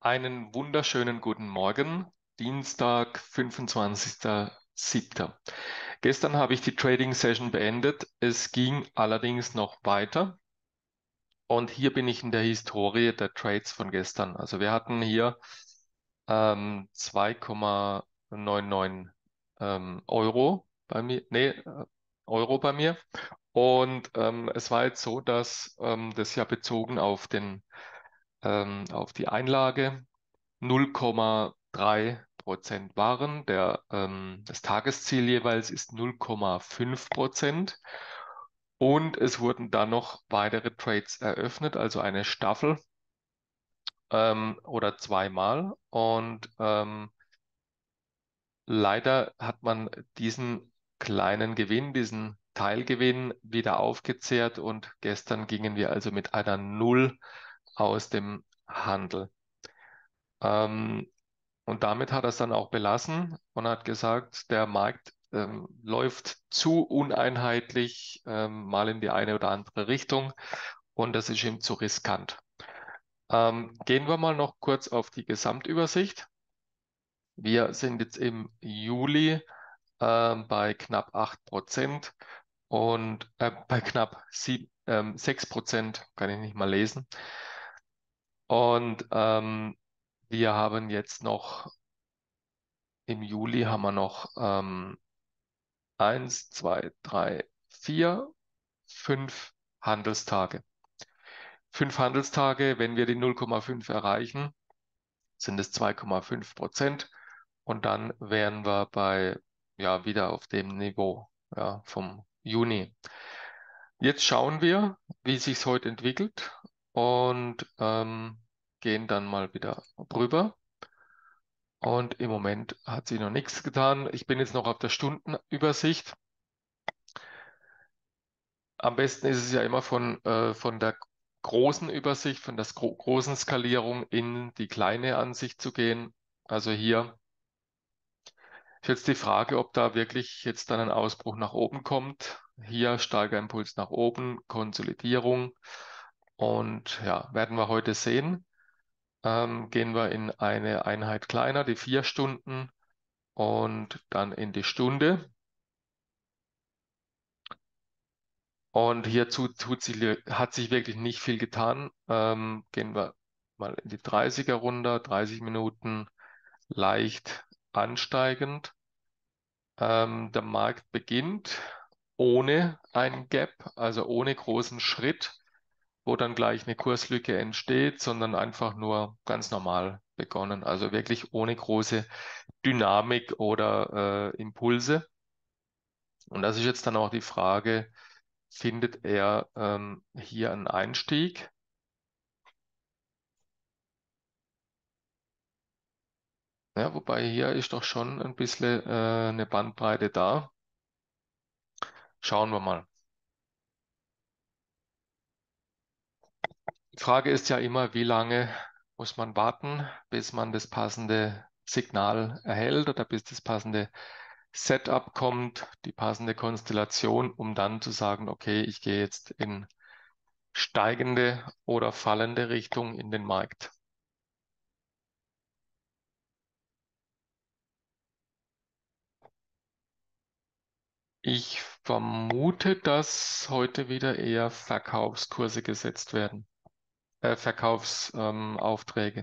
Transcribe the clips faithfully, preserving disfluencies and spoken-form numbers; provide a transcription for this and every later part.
Einen wunderschönen guten Morgen, Dienstag, fünfundzwanzigster siebter Gestern habe ich die Trading Session beendet. Es ging allerdings noch weiter. Und hier bin ich in der Historie der Trades von gestern. Also wir hatten hier ähm, zwei Komma neunundneunzig ähm, Euro bei mir, nee, äh, Euro bei mir. Und ähm, es war jetzt so, dass ähm, das ja bezogen auf den, ähm, auf die Einlage null Komma drei Prozent waren. Der, ähm, das Tagesziel jeweils ist null Komma fünf Prozent. Und es wurden dann noch weitere Trades eröffnet, also eine Staffel ähm, oder zweimal. Und ähm, leider hat man diesen kleinen Gewinn, diesen Teilgewinn wieder aufgezehrt und gestern gingen wir also mit einer Null aus dem Handel. Ähm, Und damit hat er es dann auch belassen und hat gesagt, der Markt ähm, läuft zu uneinheitlich, ähm, mal in die eine oder andere Richtung und das ist ihm zu riskant. Ähm, gehen wir mal noch kurz auf die Gesamtübersicht. Wir sind jetzt im Juli ähm, bei knapp acht Prozent und äh, bei knapp sieben, ähm, sechs Prozent, kann ich nicht mal lesen. Und ähm, wir haben jetzt noch im Juli haben wir noch ähm, eins, zwei, drei, vier, fünf Handelstage. Fünf Handelstage, wenn wir die null Komma fünf erreichen, sind es zwei Komma fünf Prozent und dann wären wir bei, ja, wieder auf dem Niveau, ja, vom Juni. Jetzt schauen wir, wie sich es heute entwickelt und ähm, gehen dann mal wieder rüber. Und im Moment hat sich noch nichts getan. Ich bin jetzt noch auf der Stundenübersicht. Am besten ist es ja immer von, äh, von der großen Übersicht, von der gro großen Skalierung in die kleine Ansicht zu gehen. Also hier ist jetzt die Frage, ob da wirklich jetzt dann ein Ausbruch nach oben kommt. Hier Steigerimpuls nach oben, Konsolidierung. Und ja, werden wir heute sehen. Ähm, gehen wir in eine Einheit kleiner, die vier Stunden und dann in die Stunde. Und hierzu tut sich, hat sich wirklich nicht viel getan. Ähm, gehen wir mal in die dreißiger runter, dreißig Minuten leicht ansteigend. Ähm, der Markt beginnt ohne einen Gap, also ohne großen Schritt, wo dann gleich eine Kurslücke entsteht, sondern einfach nur ganz normal begonnen. Also wirklich ohne große Dynamik oder äh, Impulse. Und das ist jetzt dann auch die Frage, findet er ähm, hier einen Einstieg? Ja, wobei hier ist doch schon ein bisschen äh, eine Bandbreite da. Schauen wir mal. Die Frage ist ja immer, wie lange muss man warten, bis man das passende Signal erhält oder bis das passende Setup kommt, die passende Konstellation, um dann zu sagen, okay, ich gehe jetzt in steigende oder fallende Richtung in den Markt. Ich vermute, dass heute wieder eher Verkaufskurse gesetzt werden, äh, Verkaufsaufträge. Ähm, Aufträge.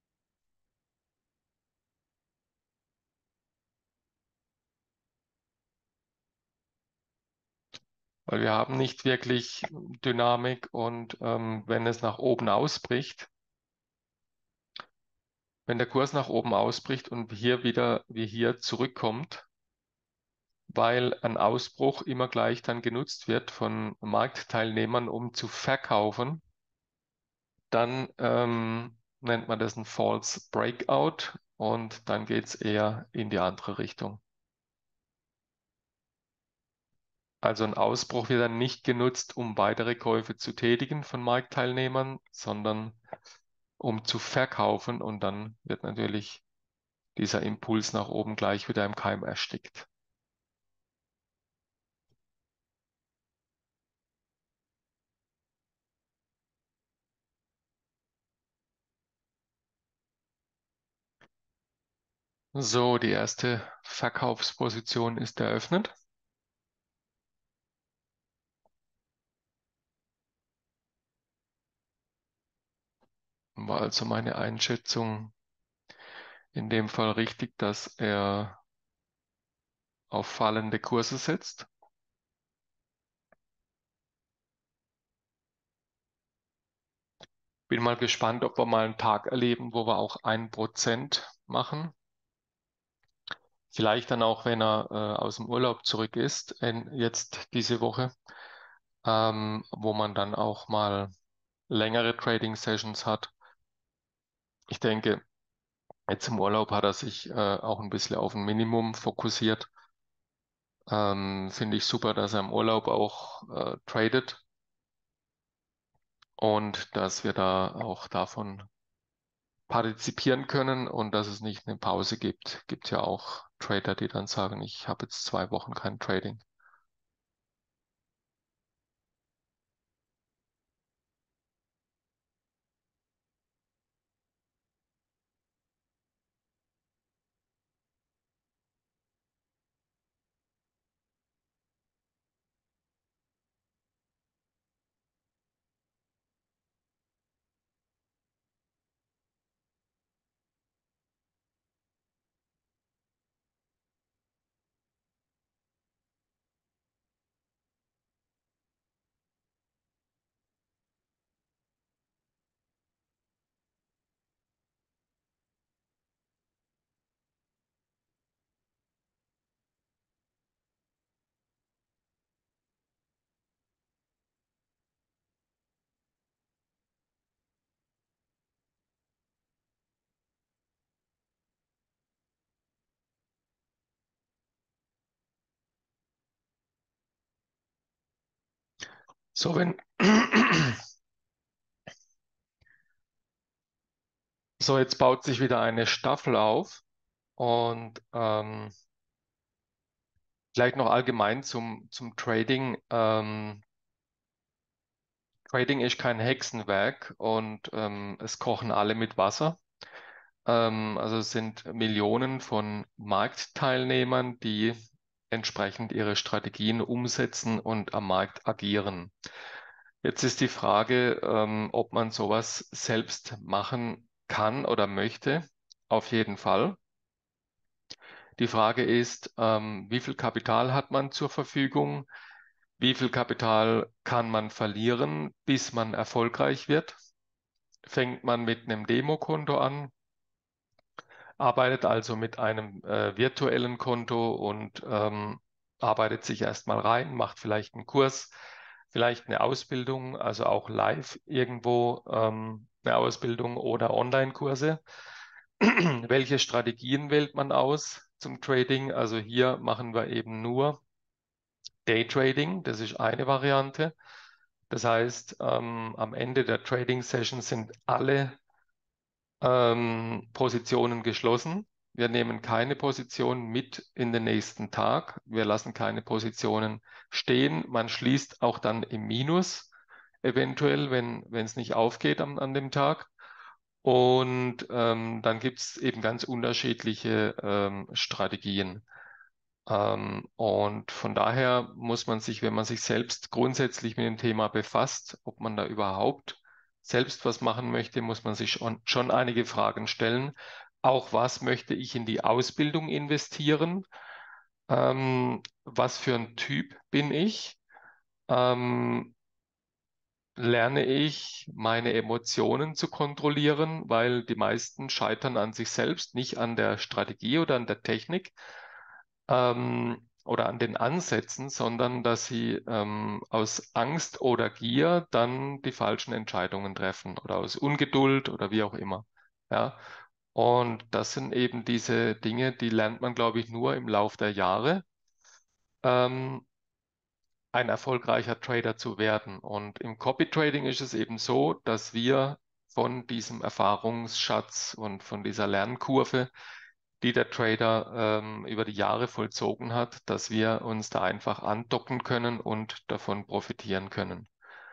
Weil wir haben nicht wirklich Dynamik und ähm, wenn es nach oben ausbricht, wenn der Kurs nach oben ausbricht und hier wieder wie hier zurückkommt, weil ein Ausbruch immer gleich dann genutzt wird von Marktteilnehmern, um zu verkaufen, dann ähm, nennt man das ein False Breakout und dann geht es eher in die andere Richtung. Also ein Ausbruch wird dann nicht genutzt, um weitere Käufe zu tätigen von Marktteilnehmern, sondern um zu verkaufen und dann wird natürlich dieser Impuls nach oben gleich wieder im Keim erstickt. So, die erste Verkaufsposition ist eröffnet. War also meine Einschätzung in dem Fall richtig, dass er auf fallende Kurse setzt. Bin mal gespannt, ob wir mal einen Tag erleben, wo wir auch ein Prozent machen. Vielleicht dann auch, wenn er äh, aus dem Urlaub zurück ist, in, jetzt diese Woche, ähm, wo man dann auch mal längere Trading Sessions hat. Ich denke, jetzt im Urlaub hat er sich äh, auch ein bisschen auf ein Minimum fokussiert. Ähm, finde ich super, dass er im Urlaub auch äh, tradet und dass wir da auch davon partizipieren können und dass es nicht eine Pause gibt. Gibt ja auch Trader, die dann sagen, ich habe jetzt zwei Wochen kein Trading. So, wenn, so jetzt baut sich wieder eine Staffel auf und ähm, vielleicht noch allgemein zum, zum Trading. Ähm, Trading ist kein Hexenwerk und ähm, es kochen alle mit Wasser. Ähm, also es sind Millionen von Marktteilnehmern, die entsprechend ihre Strategien umsetzen und am Markt agieren. Jetzt ist die Frage, ähm, ob man sowas selbst machen kann oder möchte. Auf jeden Fall. Die Frage ist, ähm, wie viel Kapital hat man zur Verfügung? Wie viel Kapital kann man verlieren, bis man erfolgreich wird? Fängt man mit einem Demokonto an, arbeitet also mit einem äh, virtuellen Konto und ähm, arbeitet sich erstmal rein, macht vielleicht einen Kurs, vielleicht eine Ausbildung, also auch live irgendwo ähm, eine Ausbildung oder Online-Kurse. Welche Strategien wählt man aus zum Trading? Also hier machen wir eben nur Daytrading, das ist eine Variante. Das heißt, ähm, am Ende der Trading Session sind alle ähm, Positionen geschlossen. Wir nehmen keine Position mit in den nächsten Tag. Wir lassen keine Positionen stehen. Man schließt auch dann im Minus, eventuell, wenn, wenn es nicht aufgeht am, an dem Tag. Und ähm, dann gibt es eben ganz unterschiedliche ähm, Strategien. Ähm, und von daher muss man sich, wenn man sich selbst grundsätzlich mit dem Thema befasst, ob man da überhaupt selbst was machen möchte, muss man sich schon, schon einige Fragen stellen. Auch was möchte ich in die Ausbildung investieren? Ähm, was für ein Typ bin ich? Ähm, lerne ich meine Emotionen zu kontrollieren, weil die meisten scheitern an sich selbst, nicht an der Strategie oder an der Technik ähm, oder an den Ansätzen, sondern dass sie ähm, aus Angst oder Gier dann die falschen Entscheidungen treffen oder aus Ungeduld oder wie auch immer. Ja. Und das sind eben diese Dinge, die lernt man, glaube ich, nur im Lauf der Jahre. Ähm, ein erfolgreicher Trader zu werden. Und im Copy Trading ist es eben so, dass wir von diesem Erfahrungsschatz und von dieser Lernkurve, die der Trader ähm, über die Jahre vollzogen hat, dass wir uns da einfach andocken können und davon profitieren können.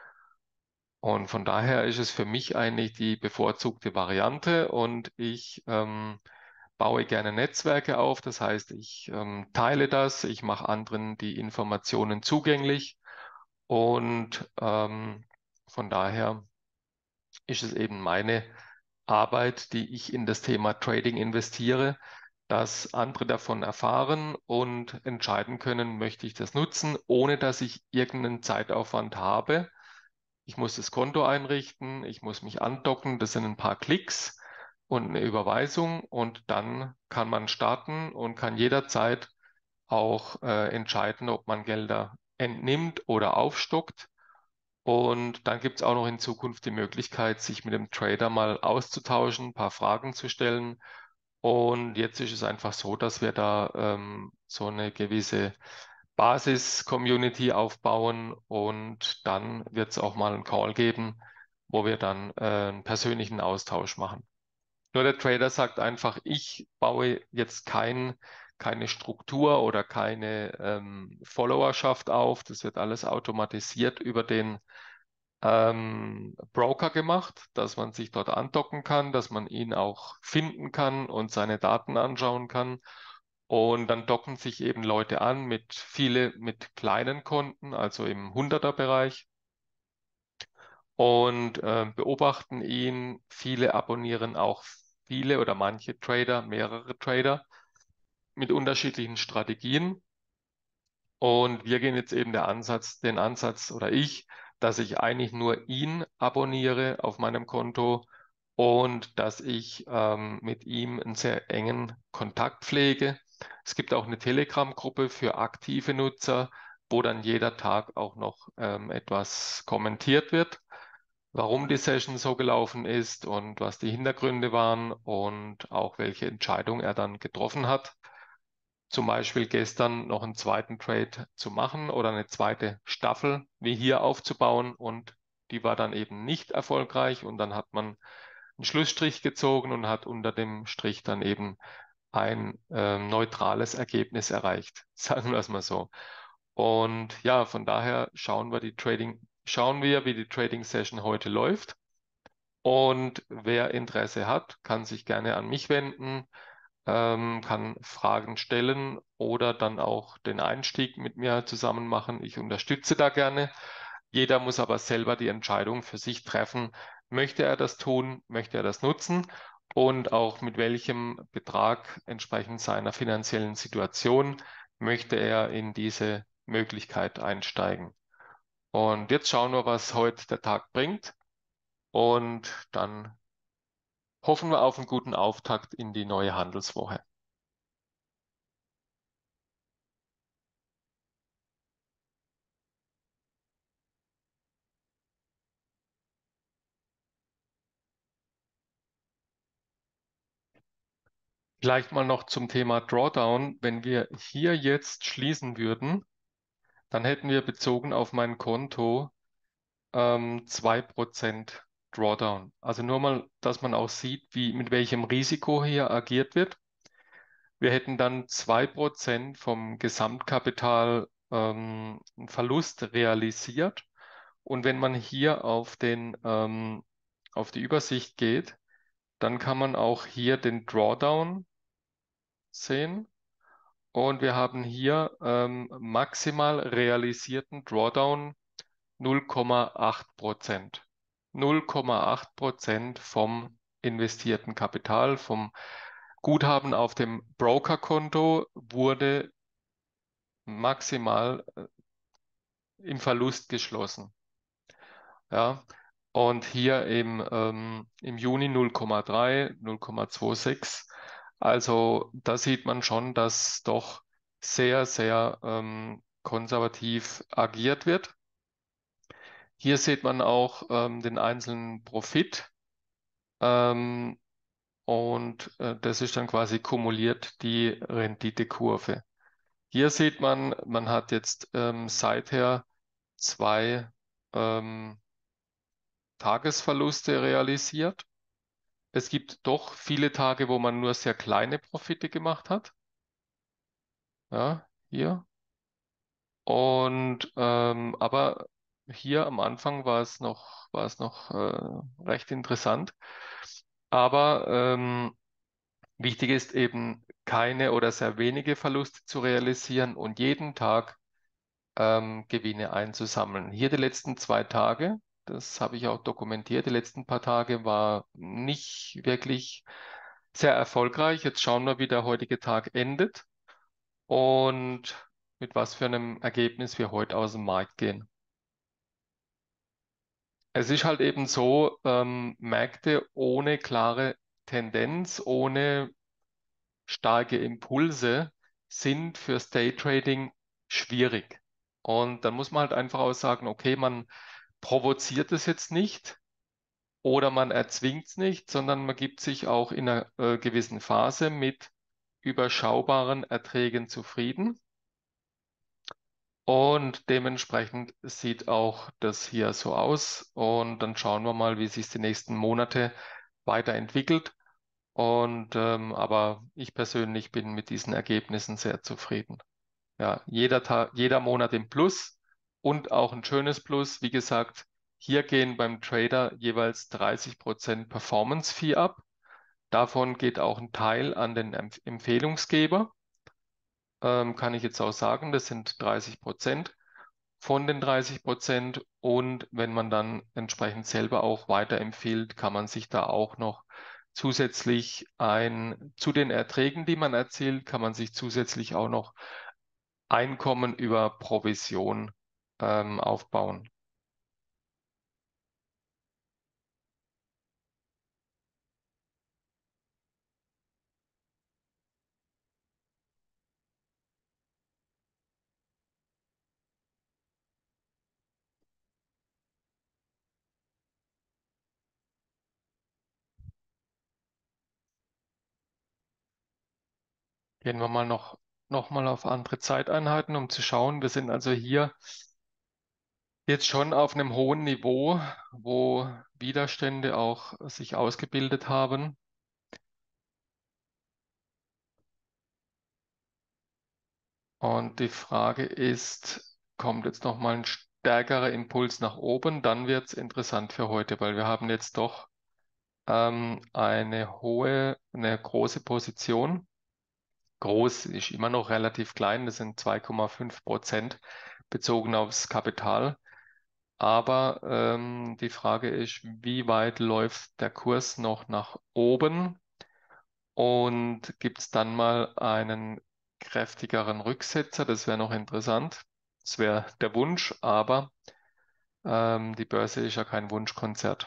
Und von daher ist es für mich eigentlich die bevorzugte Variante und ich ähm, baue gerne Netzwerke auf. Das heißt, ich ähm, teile das, ich mache anderen die Informationen zugänglich und ähm, von daher ist es eben meine Arbeit, die ich in das Thema Trading investiere, dass andere davon erfahren und entscheiden können, möchte ich das nutzen, ohne dass ich irgendeinen Zeitaufwand habe. Ich muss das Konto einrichten, ich muss mich andocken, das sind ein paar Klicks und eine Überweisung und dann kann man starten und kann jederzeit auch äh, entscheiden, ob man Gelder entnimmt oder aufstockt. Und dann gibt es auch noch in Zukunft die Möglichkeit, sich mit dem Trader mal auszutauschen, ein paar Fragen zu stellen. Und jetzt ist es einfach so, dass wir da ähm, so eine gewisse Basis-Community aufbauen und dann wird es auch mal einen Call geben, wo wir dann äh, einen persönlichen Austausch machen. Nur der Trader sagt einfach, ich baue jetzt kein, keine Struktur oder keine ähm, Followerschaft auf. Das wird alles automatisiert über den ähm, Broker gemacht, dass man sich dort andocken kann, dass man ihn auch finden kann und seine Daten anschauen kann. Und dann docken sich eben Leute an mit viele, mit kleinen Konten, also im Hunderter-Bereich und äh, beobachten ihn. Viele abonnieren auch viele oder manche Trader, mehrere Trader mit unterschiedlichen Strategien. Und wir gehen jetzt eben der Ansatz, den Ansatz oder ich, dass ich eigentlich nur ihn abonniere auf meinem Konto und dass ich ähm, mit ihm einen sehr engen Kontakt pflege. Es gibt auch eine Telegram-Gruppe für aktive Nutzer, wo dann jeder Tag auch noch ähm, etwas kommentiert wird, warum die Session so gelaufen ist und was die Hintergründe waren und auch welche Entscheidung er dann getroffen hat. Zum Beispiel gestern noch einen zweiten Trade zu machen oder eine zweite Staffel wie hier aufzubauen und die war dann eben nicht erfolgreich und dann hat man einen Schlussstrich gezogen und hat unter dem Strich dann eben ein äh, neutrales Ergebnis erreicht, sagen wir es mal so. Und ja, von daher schauen wir die Trading, schauen wir, wie die Trading Session heute läuft. Und wer Interesse hat, kann sich gerne an mich wenden, ähm, kann Fragen stellen oder dann auch den Einstieg mit mir zusammen machen. Ich unterstütze da gerne. Jeder muss aber selber die Entscheidung für sich treffen. Möchte er das tun? Möchte er das nutzen? Und auch mit welchem Betrag entsprechend seiner finanziellen Situation möchte er in diese Möglichkeit einsteigen. Und jetzt schauen wir, was heute der Tag bringt. Und dann hoffen wir auf einen guten Auftakt in die neue Handelswoche. Vielleicht mal noch zum Thema Drawdown. Wenn wir hier jetzt schließen würden, dann hätten wir bezogen auf mein Konto ähm, zwei Prozent Drawdown. Also nur mal, dass man auch sieht, wie, mit welchem Risiko hier agiert wird. Wir hätten dann zwei Prozent vom Gesamtkapital ähm, einen Verlust realisiert. Und wenn man hier auf den, ähm, auf die Übersicht geht, dann kann man auch hier den Drawdown sehen. Und wir haben hier ähm, maximal realisierten Drawdown null Komma acht Prozent. null Komma acht Prozent vom investierten Kapital, vom Guthaben auf dem Brokerkonto wurde maximal äh, im Verlust geschlossen. Ja, und hier im, ähm, im Juni null Komma drei, null Komma sechsundzwanzig. Also da sieht man schon, dass doch sehr, sehr ähm, konservativ agiert wird. Hier sieht man auch ähm, den einzelnen Profit ähm, und äh, das ist dann quasi kumuliert die Renditekurve. Hier sieht man, man hat jetzt ähm, seither zwei ähm, Tagesverluste realisiert. Es gibt doch viele Tage, wo man nur sehr kleine Profite gemacht hat. Ja, hier. Und ähm, aber hier am Anfang war es noch, war es noch äh, recht interessant. Aber ähm, Wichtig ist eben, keine oder sehr wenige Verluste zu realisieren und jeden Tag ähm, Gewinne einzusammeln. Hier die letzten zwei Tage, das habe ich auch dokumentiert, die letzten paar Tage war nicht wirklich sehr erfolgreich. Jetzt schauen wir, wie der heutige Tag endet und mit was für einem Ergebnis wir heute aus dem Markt gehen. Es ist halt eben so, ähm, Märkte ohne klare Tendenz, ohne starke Impulse sind fürs Daytrading schwierig. Und dann muss man halt einfach auch sagen, okay, man provoziert es jetzt nicht oder man erzwingt es nicht, sondern man gibt sich auch in einer äh, gewissen Phase mit überschaubaren Erträgen zufrieden. Und dementsprechend sieht auch das hier so aus. Und dann schauen wir mal, wie sich die nächsten Monate weiterentwickelt. Und ähm, aber ich persönlich bin mit diesen Ergebnissen sehr zufrieden. Ja, jeder Tag, jeder Monat im Plus und auch ein schönes Plus. Wie gesagt, hier gehen beim Trader jeweils dreißig Prozent Performance Fee ab. Davon geht auch ein Teil an den Empf Empfehlungsgeber. Ähm, kann ich jetzt auch sagen, das sind dreißig Prozent von den dreißig Prozent. Und wenn man dann entsprechend selber auch weiterempfiehlt, kann man sich da auch noch zusätzlich ein, zu den Erträgen, die man erzielt, kann man sich zusätzlich auch noch Einkommen über Provision ähm, aufbauen. Gehen wir mal noch, noch mal auf andere Zeiteinheiten, um zu schauen. Wir sind also hier jetzt schon auf einem hohen Niveau, wo Widerstände auch sich ausgebildet haben. Und die Frage ist, kommt jetzt noch mal ein stärkerer Impuls nach oben? Dann wird es interessant für heute, weil wir haben jetzt doch ähm, eine hohe, eine große Position. Groß ist immer noch relativ klein, das sind zwei Komma fünf Prozent bezogen aufs Kapital. Aber ähm, die Frage ist, wie weit läuft der Kurs noch nach oben? Und gibt es dann mal einen kräftigeren Rücksetzer? Das wäre noch interessant. Das wäre der Wunsch, aber ähm, die Börse ist ja kein Wunschkonzert.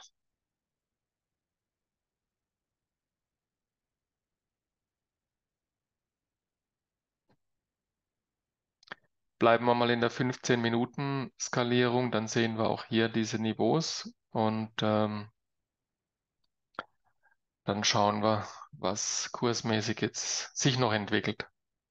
Bleiben wir mal in der fünfzehn-Minuten-Skalierung, dann sehen wir auch hier diese Niveaus und ähm, dann schauen wir, was kursmäßig jetzt sich noch entwickelt.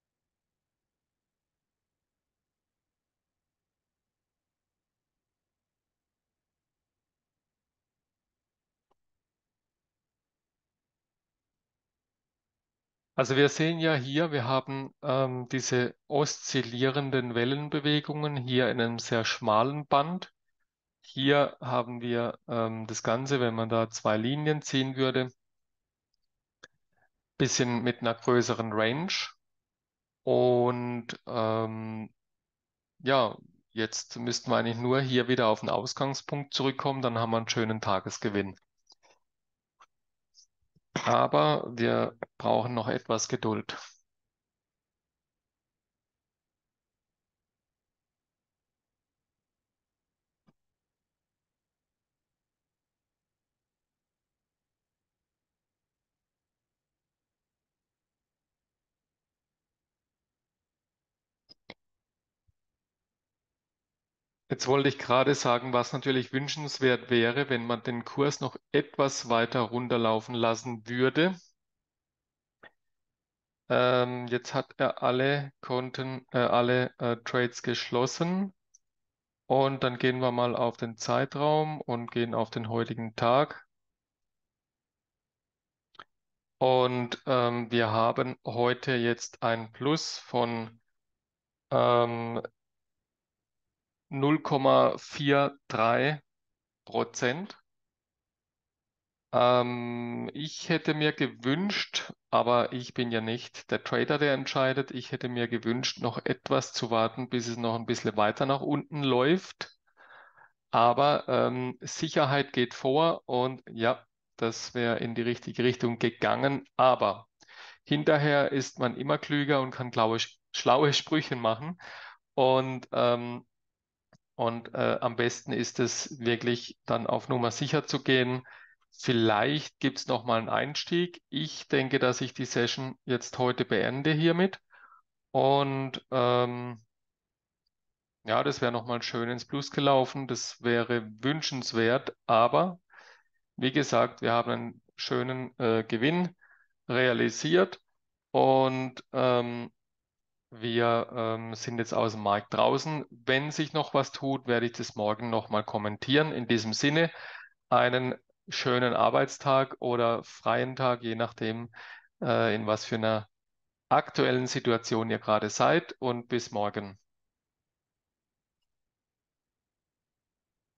Also wir sehen ja hier, wir haben ähm, diese oszillierenden Wellenbewegungen hier in einem sehr schmalen Band. Hier haben wir ähm, das Ganze, wenn man da zwei Linien ziehen würde, bisschen mit einer größeren Range. Und ähm, ja, jetzt müssten wir eigentlich nur hier wieder auf den Ausgangspunkt zurückkommen, dann haben wir einen schönen Tagesgewinn. Aber wir brauchen noch etwas Geduld. Jetzt wollte ich gerade sagen, was natürlich wünschenswert wäre, wenn man den Kurs noch etwas weiter runterlaufen lassen würde. Ähm, jetzt hat er alle Konten, äh, alle äh, Trades geschlossen. Und dann gehen wir mal auf den Zeitraum und gehen auf den heutigen Tag. Und ähm, wir haben heute jetzt ein Plus von ähm, null Komma vierunddreißig Prozent. Ähm, ähm, ich hätte mir gewünscht, aber ich bin ja nicht der Trader, der entscheidet. Ich hätte mir gewünscht, noch etwas zu warten, bis es noch ein bisschen weiter nach unten läuft. Aber ähm, Sicherheit geht vor und ja, das wäre in die richtige Richtung gegangen. Aber hinterher ist man immer klüger und kann, glaube ich, schlaue Sprüche machen. Und ähm, und äh, am besten ist es wirklich dann auf Nummer sicher zu gehen. Vielleicht gibt es noch mal einen Einstieg. Ich denke, dass ich die Session jetzt heute beende hiermit. Und ähm, ja, das wäre noch mal schön ins Plus gelaufen. Das wäre wünschenswert. Aber wie gesagt, wir haben einen schönen äh, Gewinn realisiert. Und ähm, wir ähm, sind jetzt aus dem Markt draußen. Wenn sich noch was tut, werde ich das morgen nochmal kommentieren. In diesem Sinne, einen schönen Arbeitstag oder freien Tag, je nachdem, äh, in was für einer aktuellen Situation ihr gerade seid. Und bis morgen.